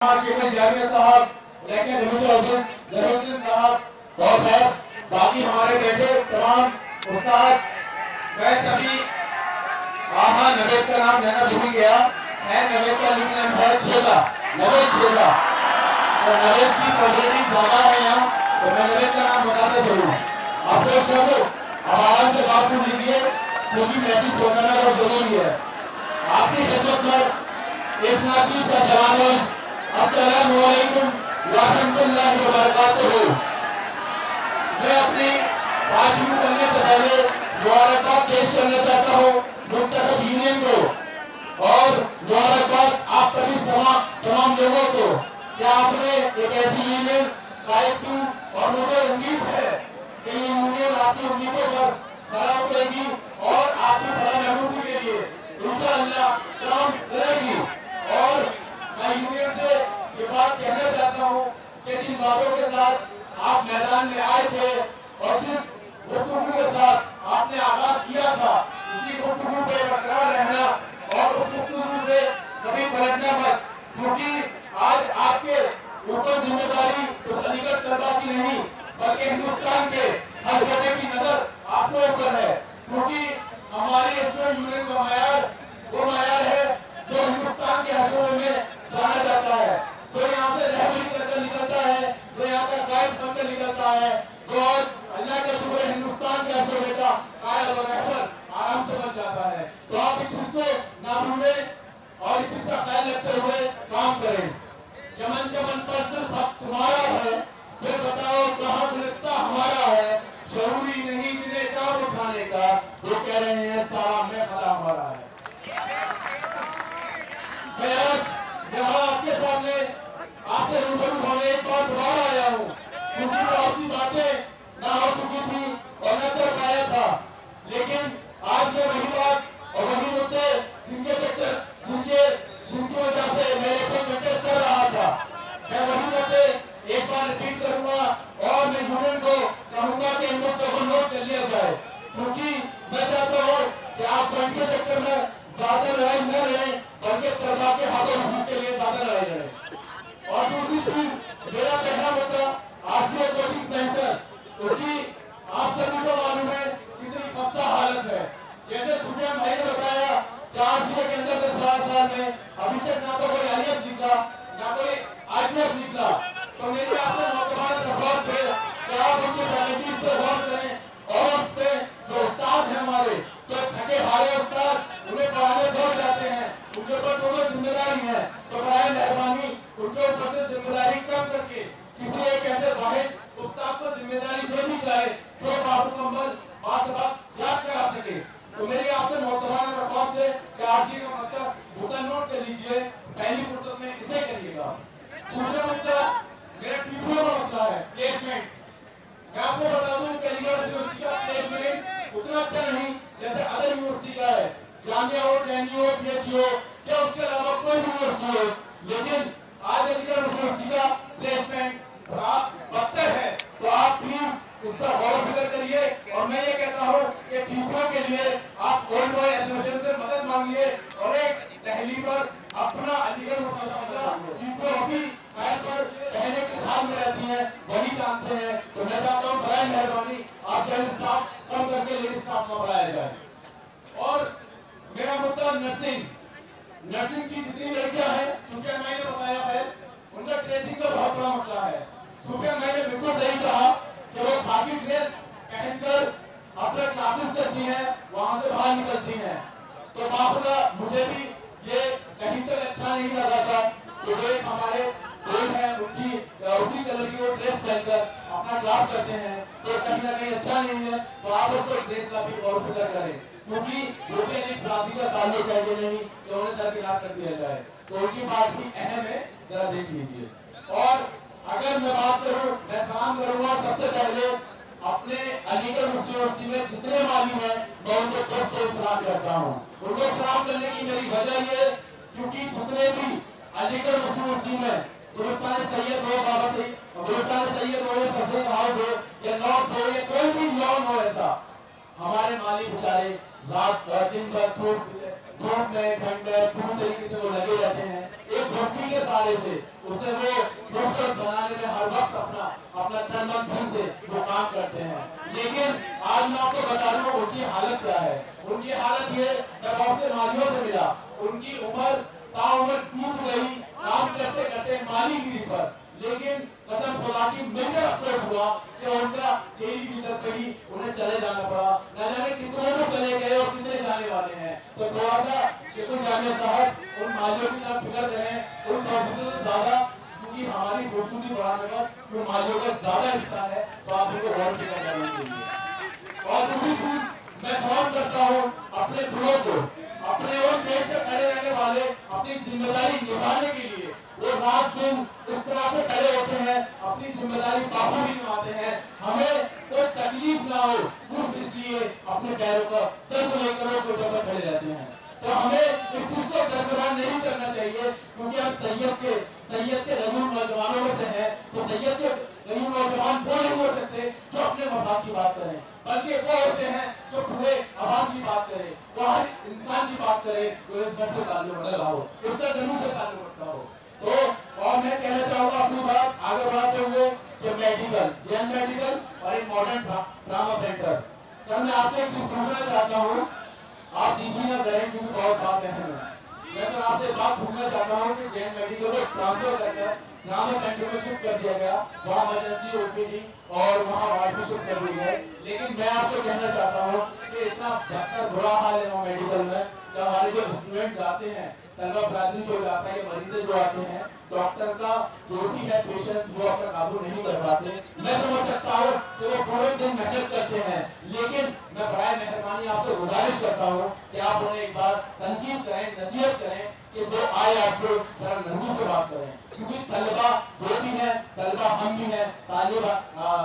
साहब, election division office जरूरुद्दीन साहब और खैर बाकी हमारे बैठे तमाम उस्ताद, मैं सभी नवेद का नाम लेना भूल गया है। नवेद का निकनेम है छेदा, नवेद छेदा। तो नवेद की पॉपुलैरिटी ज्यादा है यहाँ, तो मैं नवेद का नाम बताता चलूँ। आप लोग सब आराम से बात सुन लीजिए क्योंकि मैसेज पहुंचाना बहुत जरूरी है। आपकी खिदमत में इस नाचीज का सलाम, अस्सलामु अलैकुम व रहमतुल्लाहि व बरकातुहू। मैं अपनी बात शुरू करने से पहले मुबारकबाद पेश करना चाहता हूँ मुंतखब यूनियन को और मुबारकबाद आप सभी तमाम लोगों को कि आपने एक ऐसी यूनियन कायम की और मुझे उम्मीद है कि ये यूनियन आपकी उम्मीदों पर खरा उतरेगी और आपकी फलाह महबूबी के लिए इंशाअल्लाह काम करेगी। और मैं यूनियन से ये बात कहना चाहता हूँ कि जिन बातों के साथ आप मैदान में आए थे और जिस गुफ्तगू के साथ आपने आगाज किया था, उसी गुफ्तगू पे बरकरार रहना और उस गुफ्तगू से कभी पलटना मत, क्योंकि आज आपके ऊपर जिम्मेदारी उस अलीगढ़ तलबा की नहीं बल्कि हिंदुस्तान के हर शोबे की नजर आपके ऊपर है। क्योंकि हमारी स्टूडेंट यूनियन का मायार वो मायार है जो हिंदुस्तान के हर शोबे में जाना जाता है, जो यहाँ से रहबरी करके निकलता है, जो यहाँ का कायद बनकर निकलता है, तो आज अल्लाह का शुक्र हिंदुस्तान के हर शोबे का कायद और रहबर आराम से बन जाता है। तो आप इस चीज को ना भूलें और इस चीज का ख्याल रखते हुए काम करें। चमन चमन पर सिर्फ हक तुम्हारा है, फिर बताओ कहाँ गुलिस्ता हमारा है। जरूरी नहीं जिन्हें काम उठाने का, वो कह रहे हैं सारा में खला हमारा है। मैं आज यहाँ आपके सामने आपके रूबरू होने एक बार दोबारा आया हूँ, क्योंकि बहुत सी बातें ना हो चुकी थी और न कर पाया था, लेकिन आज मैं वही बात और वही मुद्दे जिनके चक्कर जिनकी वजह से मैं इलेक्शन कंटेस्ट कर रहा था, मैं वही मुद्दे एक बार रिपीट करूंगा और मैं यूनियन को कहूंगा कि इन मुद्दों को नोट कर लिया जाए। क्योंकि मैं चाहता हूँ कि आप पॉइंट के चक्कर में ज्यादा लड़ाई न लड़ें बल्कि तलबा के हाथों हुकूक के लिए ज्यादा लड़ाई लड़ें। और दूसरी चीज मेरा पहला मुद्दा आसिया कोचिंग सेंटर, उसकी आप सभी को मालूम है कितनी खस्ता हालत है। जैसे सुफियान भाई ने बताया कि आसिया के अंदर 10-12 साल में अभी तक ना तो कोई आईएएस निकला ना कोई आईपीएस निकला। तो मेरी आपसे मौजूदा दरख्वास्त है कि आप उनकी फैकल्टीज पर गौर करें और उस पे जो उस्ताद हैं हमारे, तो थके हारे उस्ताद उन्हें पढ़ाने पहुंच जाते हैं, उनके ऊपर दोनों जिम्मेदारी है, तो बराए मेहरबानी उनके ऊपर से जिम्मेदारी कम करके किसी एक ऐसे वाहिद उस्ताद को जिम्मेदारी दे दी जाए जो बामुकम्मल बासबक याद करा सके। तो मेरी आपसे मौजूदा दरख्वास्त है कि आरसी का मतलब मुद्दा नोट कर लीजिए, पहली फुर्सत में इसे करिएगा। दूसरा मुद्दा मेरा टीपीओ का मसला है, प्लेसमेंट। मैं आपको बता दूं कि यूनिवर्सिटी का प्लेसमेंट उतना अच्छा नहीं जैसे अदर यूनिवर्सिटी का है, जामिया हो, जेएनयू हो, पीएचयू हो या उसके अलावा कोई भी यूनिवर्सिटी हो, लेकिन आज यूनिवर्सिटी का प्लेसमेंट बदतर है। तो आप प्लीज इस पर गौर फिक्र करिए और मैं ये कहता हूँ कि टीपीओ के लिए आप ओल्ड बॉय एसोसिएशन से मदद मांगिए और एक दहली पर अपना अलीगढ़ टीपीओ भी पैर पर कहने के साथ में रहती है, वही जानते हैं। तो मैं चाहता हूँ बराए मेहरबानी आप जैसे स्टाफ कम करके लेडी स्टाफ को बढ़ाया जाए। और मेरा मुद्दा नर्सिंग की जितनी लड़कियां हैं, सुफियान भाई ने बताया है, उनका ट्रेसिंग का बहुत बड़ा मसला है। सुफियान भाई ने बिल्कुल सही कहा कि वो खाकी ड्रेस पहनकर अपने क्लासेस करती हैं, वहां से बाहर निकलती हैं। तो बाखुदा मुझे भी ये कहीं तक अच्छा नहीं लगा था कि जो एक हमारे लोग हैं उनकी उसी कलर की वो ड्रेस पहनकर अपना क्लास करते हैं, तो कहीं ना कहीं अच्छा नहीं है। तो आप उसको ड्रेस का भी गौर फिक्र करें, क्योंकि लोग एक बरादरी का ताल्लुक है ये नहीं कि उन्हें दरकिनार कर दिया जाए। तो उनकी बात भी अहम है, जरा देख लीजिए। और अगर मैं बात करूं, मैं सलाम करूंगा सबसे पहले अपने अलीगढ़ मुस्लिम यूनिवर्सिटी में जितने माली हैं, मैं उनको दोस्त से सलाम करता हूँ। उनको सलाम करने की मेरी वजह ये, क्योंकि जितने भी अलीगढ़ मुस्लिम यूनिवर्सिटी में गुलिस्तान सैयद हो, बाबा गुलिस्तान सैयद हो, सफेद हाउस हो या नॉर्थ हो या कोई भी लॉन हो, ऐसा हमारे माली बेचारे रात दिन भर धूप में ठंड में पूरी तरीके से वो लगे रहते हैं, एक झोंपड़ी के सहारे से उसे वो खूबसूरत बनाने में हर वक्त अपना तन मन धन से वो काम करते हैं। लेकिन आज मैं आपको बता दूं उनकी हालत क्या है। उनकी हालत ये, मैं बहुत से मालियों से मिला, उनकी उम्र टूट गई काम करते करते माली गिरी पर, लेकिन कसम खुदा की मिलकर अफसोस हुआ कि उनका टेलीविजन पे ही उन्हें चले जाना पड़ा। न जाने कितने तो चले गए और कितने जाने वाले हैं। तो थोड़ा सा शेखुल जामिया साहब उन मालियों की तरफ फिक्र करें, उन प्रोफेसर से ज्यादा, क्योंकि हमारी खूबसूरती बढ़ाने पर उन मालियों का ज्यादा हिस्सा है, तो आप उनको गौर फिक्र करना चाहिए। और दूसरी चीज मैं सवाल करता हूँ अपने गुरुओं को, अपने उन देश पे खड़े रहने वाले, अपनी जिम्मेदारी निभाने के लिए वो रात दिन इस तरह से खड़े होते हैं, अपनी जिम्मेदारी बाखूबी निभाते हैं। हमें कोई तकलीफ ना हो सिर्फ इसलिए अपने पैरों का दर्द लेकर वो कोटे पर खड़े रहते हैं। तो हमें इस चीज को दरकिनार नहीं करना चाहिए, क्योंकि हम सैयद के रजूल नौजवानों में से हैं। तो सैयद के रजूल नौजवान वो नहीं हो सकते जो अपने मफाद की बात करें, बल्कि वो होते हैं जो पूरे आवाम की बात करें, वो हर इंसान की बात करे जो इस घर से ताल्लुक रखता हो, इससे जमीन से ताल्लुक रखता हो। तो और मैं कहना चाहूंगा अपनी बात आगे बढ़ाते हुए कि मेडिकल, जैन मेडिकल और एक मॉडर्न ट्रामा सेंटर। सर मैं आपसे एक चीज पूछना चाहता हूँ, आप जीसी ना करें क्योंकि बहुत बात अहम है। मैं सर आपसे बात पूछना चाहता हूँ कि जैन मेडिकल को ट्रांसफर करकर ट्रामा सेंटर में शिफ्ट कर दिया गया, वहाँ इमरजेंसी ओपीडी और वहाँ वार्ड में शिफ्ट कर दिया गया। लेकिन मैं आपसे कहना चाहता हूँ कि इतना बेहतर बुरा हाल है वहाँ मेडिकल में कि हमारे जो स्टूडेंट जाते हैं, तलबा बरादरी जो जाता है, मरीज जो आते हैं, डॉक्टर का जो भी है पेशेंस वो अपना काबू नहीं कर पाते। मैं समझ सकता हूँ कि वो पूरे दिन मेहनत करते हैं, लेकिन मैं बराए मेहरबानी आपसे गुजारिश करता हूँ कि आप उन्हें एक बार तनकीद करें, नसीहत करें कि जो आए आपसे जरा नरमी से बात करें, क्योंकि तलबा जो भी है, तलबा हम भी हैं, तालिबा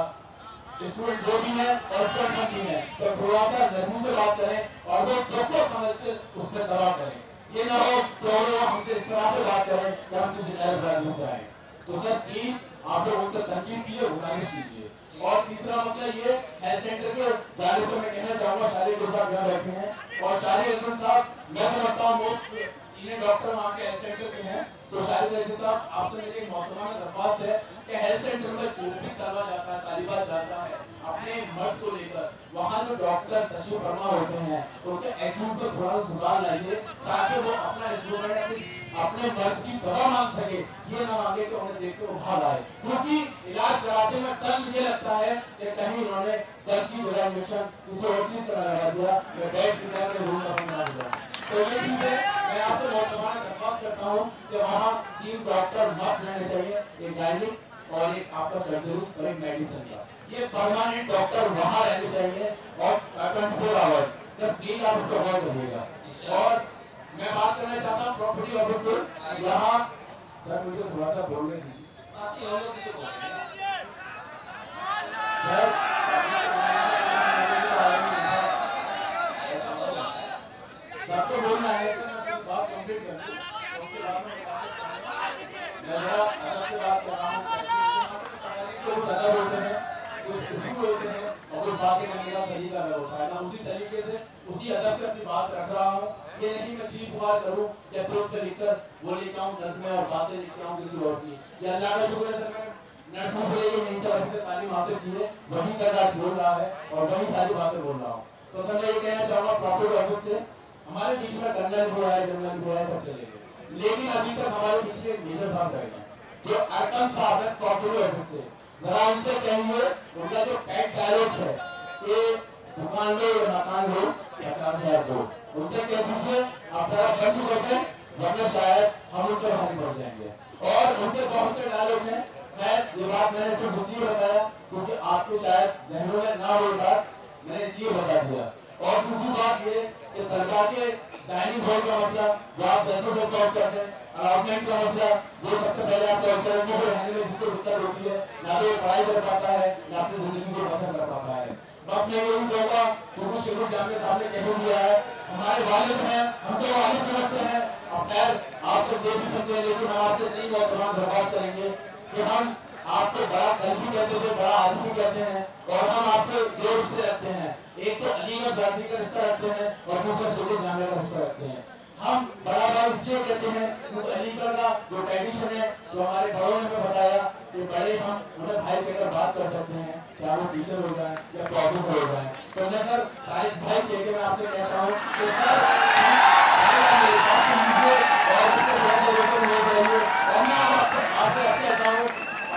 स्टूडेंट जो भी है और स्टूडेंट हम भी हैं, तो थोड़ा सा नरमी से बात करें और वो दुख को समझकर उसमें दवा करें। ये ना हो तो वो हमसे इस तरह से बात करें कि हम किसी नए ब्रांड से आए। तो सर प्लीज आप लोग उनसे तनकीद कीजिए, गुजारिश कीजिए। और तीसरा मसला ये हेल्थ सेंटर के जाने से मैं कहना चाहूंगा, शारिक साहब यहाँ बैठे हैं और शारिक साहब मैं समझता हूँ मोस्ट सीनियर डॉक्टर वहाँ के हेल्थ सेंटर के हैं। तो शारिक साहब आपसे मेरी एक मोहतरमाना दरख्वास्त है कि हेल्थ सेंटर में जो भी तलबा जाता है, तालिबात जाता है अपने मर्ज को लेकर, वहाँ जो डॉक्टर तशरीफ फरमा होते हैं उनके एटीट्यूड पर थोड़ा सा सुधार लाइए, ताकि वो अपना स्टूडेंट अपने मर्ज की दवा मांग सके, ये ना मांगे कि उन्हें देख के वो भाग आए। क्योंकि इलाज कराते में डर ये लगता है कि कहीं उन्होंने दर्द की जगह इंजेक्शन किसी और चीज का लगा दिया या बेड की जगह रूम बना दिया। तो ये चीज है, मैं आपसे बहुत दबाना दरख्वास्त करता हूँ कि वहाँ 3 डॉक्टर मस्त रहने चाहिए, एक गायनिक और एक आपका सर्जरी और एक मेडिसिन का, ये परमानेंट डॉक्टर वहाँ रहने चाहिए और 24 आवर्स। सर प्लीज आप इसको गौर करिएगा। और मैं बात करना चाहता हूँ प्रॉपर्टी ऑफिस से यहाँ, सर मुझे थोड़ा सा बोलने दीजिए सर। सबको बोलना है, बात कंप्लीट करनी है, उसके बाद में मैं जरा अदब से बात कर रहा हूँ। तो कुछ अदब होते हैं, कुछ उसूल होते हैं और कुछ बातें करने का सलीका अलग होता है। मैं उसी सलीके से, उसी अदब से अपनी बात रख रहा हूँ। ये नहीं मैं चीख पुकार करूँ या दोस्त पे लिखकर वो लेके आऊँ नज़्में और बातें लेके आऊँ किसी और की। या अल्लाह का शुक्र है सर, मैंने नर्सरी से लेके यहीं तक अभी तक तालीम हासिल की है, वहीं तक आज बोल रहा है और वहीं सारी बातें बोल रहा हूँ। तो सर मैं ये कहना चाहूँगा प्रॉपर्टी ऑफिस से हमारे बीच में कर्नल भी आए, जनरल भी आए, सब चले गए, लेकिन अभी तक हमारे बीच में मेजर साहब रह गए जो अरकम साहब है प्रॉपर्टी ऑफिस से। जरा उनसे कहिए, उनका जो पैक डायलॉग है कि दुकान लो या मकान लो 50,000 दो, उनसे कह दीजिए आप जरा बंद कर दें, वरना शायद हम उनके भारी पड़ जाएंगे। और उनके बहुत से डायलॉग हैं, खैर ये बात मैंने सिर्फ इसलिए बताया क्योंकि आपके शायद जहनों में ना हो बात, मैंने इसलिए बता दिया। और दूसरी बात ये कि तलबा के डाइनिंग हॉल का मसला जो आप जल्दी से सॉल्व करते हैं, अलॉटमेंट का मसला वो सबसे पहले आप सॉल्व करेंगे। वो रहने में जिसको दिक्कत होती है, ना तो पढ़ाई कर पाता है ना अपनी जिंदगी को पसंद कर पाता है। बस मैं यही कहूँगा, क्योंकि शेखुल जामिया साहब ने कह दिया है, हमारे वालिद हैं, हम तो वालिद समझते हैं। अब खैर आप सब जो भी समझे, लेकिन हम आपसे नहीं बहुत तमाम दरख्वास्त करेंगे कि हम आपको बड़ा कल भी कहते थे, बड़ा आज भी कहते हैं, और हम आपसे 2 रिश्ते रखते हैं। एक तो अलीगढ़ बरादरी का रिश्ता रखते हैं और दूसरा शेखुल जामिया का रिश्ता रखते हैं। हम बड़ा भाई इसलिए कहते हैं क्योंकि अलीगढ़ का जो ट्रेडिशन है, जो हमारे बड़ों ने हमें बताया कि बड़े हम उन्हें भाई कहकर बात कर सकते हैं, चाहे वो टीचर हो जाए या प्रोफेसर हो जाए। तो मैं सर तारिक भाई कहकर मैं आपसे कहता हूँ कि सर मेरे पास लीजिए और उससे बहुत रोकन हो जाइए। और मैं आपसे कहता हूँ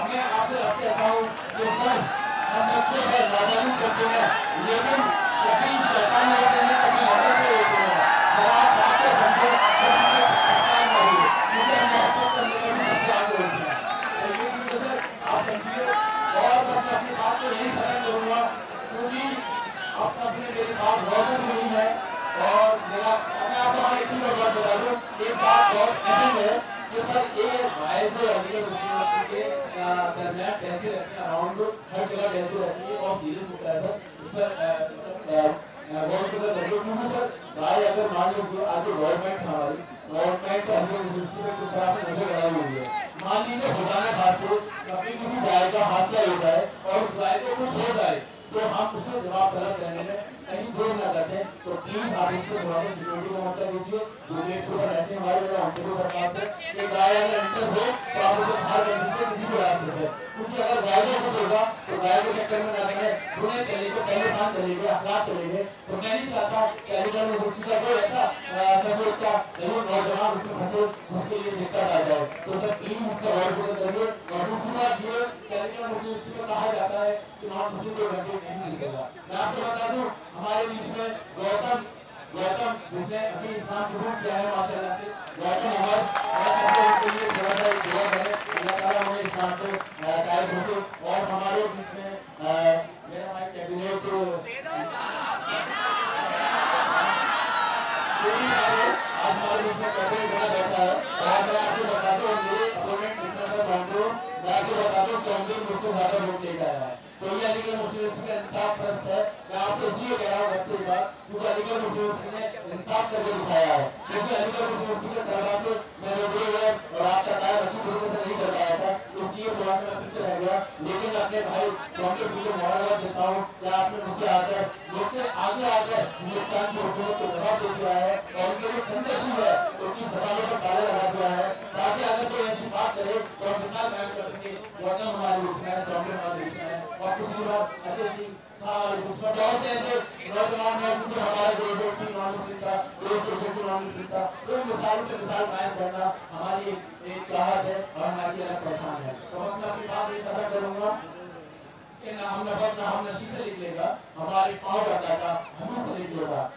कि सर हम बच्चे हैं, नादानी करते हैं, लेकिन कभी शैतान होते हैं, कभी मदद होते हैं। जब आप बात को समझो तो क्योंकि हम मोहब्बत करने में भी सबसे आगे होते हैं। तो ये चीज़ सर आप समझिए। और बस मैं अपनी बात को यही खत्म करूँगा क्योंकि आप सबने मेरी बात बहुत सुनी है। और मेरा मैं आपको एक चीज़ और बात बता दूँ, एक बात बहुत अहम है कि सर ये भाई जो अलीगढ़ यूनिवर्सिटी के दरमियान कहती रहती है, अराउंड हर जगह कहती रहती है और सीरियस होता है सर। इस पर गौर क्योंकि सर भाई अगर मान लीजिए आज जो गवर्नमेंट हमारी गवर्नमेंट अलीगढ़ यूनिवर्सिटी में किस तरह से नजर लगाई हुई है, मान लीजिए खुदा न खास्ते कभी किसी गाय का हादसा हो जाए और उस गाय को कुछ हो जाए तो हम उसमें जवाब तलब करने में कहीं देर न करते। तो प्लीज आप इस पर थोड़ा सा सिक्योरिटी का मसला कीजिए। जो गेट पर रहते हैं हमारे मेरा हमसे भी दरख्वास्त है कि गाय अगर एंटर हो तो आप उसे बाहर कर दीजिए किसी भी रास्ते पे, क्योंकि अगर गाय को कुछ होगा तो गाय के चक्कर में ना देंगे दुनिया चले गए, पहले खान चले गए, अखलाक चले गए। तो मैं नहीं चाहता कि अलीगढ़ यूनिवर्सिटी का कोई ऐसा सफर का नौजवान उसमें फंसे जिसके लिए दिक्कत आ जाए। तो सर प्लीज इसका गौर फिक्र करिए। और दूसरी बात ये कि अलीगढ़ यूनिवर्सिटी में कहा जाता है कि नॉन मुस्लिम को घंटे नहीं मिलेगा। मैं आपको बता दूं हमारे बीच में गौतम जिसने अभी इस्लाम कबूल किया है माशाल्लाह से, गौतम हमारे लिए थोड़ा सा दुआ करें अल्लाह ताला हमें इस्लाम को कायम रखे। और हमारे बीच में मेरा भाई कैबिनेट आज हमारे बीच में कैबिनेट बना बैठा है। और मैं आपको बता दूं मेरे अपोनेंट जितना था सौंदो, मैं आपको बता दूं सौंदो मुझसे ज्यादा वोट लेकर आया है। तो ये अलीगढ़ मुस्लिम यूनिवर्सिटी का इंसाफ परस्त है। मैं आपको इसलिए कह रहा हूँ घर से बात क्योंकि अलीगढ़ मुस्लिम यूनिवर्सिटी ने इंसाफ करके दिखाया है। क्योंकि अलीगढ़ मुस्लिम यूनिवर्सिटी के तलबा से मैं रेगुलर और आपका टाइम अच्छी तरीके से नहीं कर पाया था, इसलिए थोड़ा सा मैं पीछे रह गया। लेकिन मैं अपने भाई सौंदर्य सिंह को मुबारकबाद देता हूँ कि आपने मुझसे आगे आकर हिंदुस्तान की हुकूमत को जवाब दे दिया है और उनके लिए कंटशी है उनकी जबानों पर ताला लगा दिया है, ताकि अगर कोई ऐसी बात करे तो हम मिसाल कायम कर सके। गौतम हमारे बीच में है, सौम्य हमारे बीच में है और पिछली बार अजय सिंह हमारे बीच में। बहुत से ऐसे नौजवान हैं जिनको हमारा ग्रेजुएट भी नॉन मुस्लिम था, ग्रेजुएट भी नॉन मुस्लिम था। तो मिसाल पे मिसाल कायम करना हमारी एक चाहत है और हमारी अलग पहचान है। तो बस मैं अपनी बात ये खत्म करूंगा कि ना हम नफस ना हम नशी से निकलेगा, हमारे पाँव का टाका हमें से निकलेगा।